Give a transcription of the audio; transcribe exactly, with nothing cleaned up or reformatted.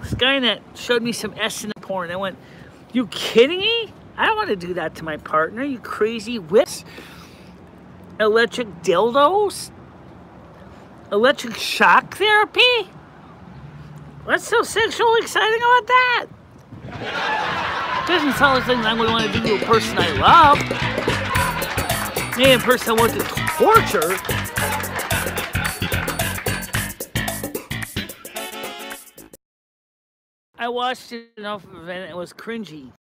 Skynet showed me some S in the porn. I went, you kidding me? I don't want to do that to my partner, you crazy whips. Electric dildos? Electric shock therapy? What's so sexually exciting about that? Doesn't sound like something I would want to do to a person I love. Maybe a person I want to torture. I watched it enough of it and it was cringy.